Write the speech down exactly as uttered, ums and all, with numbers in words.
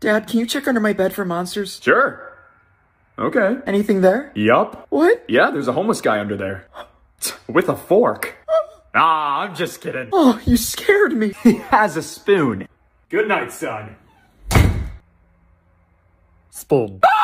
Dad, can you check under my bed for monsters? Sure. Okay. Anything there? Yup. What? Yeah, there's a homeless guy under there. With a fork. Ah, I'm just kidding. Oh, you scared me. He has a spoon. Good night, son. Spoon.